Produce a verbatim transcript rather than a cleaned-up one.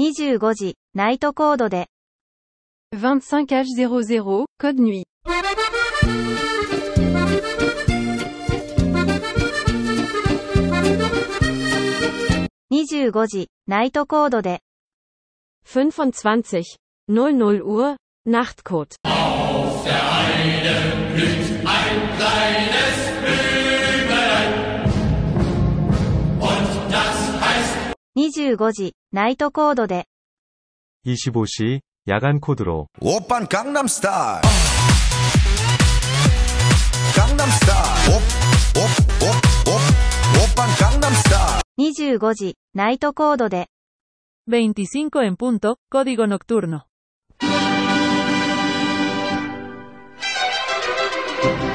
にじゅうごじ、ナイトコードで。 vingt-cinq H zéro zéro, code nuit. にじゅうごじ、ナイトコードで。 fünfundzwanzig, null null Uhr, Nachtcode. Auf der Heide blüht ein kleines Blümelein. Und das heißt にじゅうごじ、ナイトコードで。 이십오 시, 야간 코드로. 오빤 강남스타일. 강남스타일. 옵, 옵, 옵, 옵. 오빤 강남스타일. にじゅうごじ、ナイトコードで。 veinticinco en punto, código nocturno.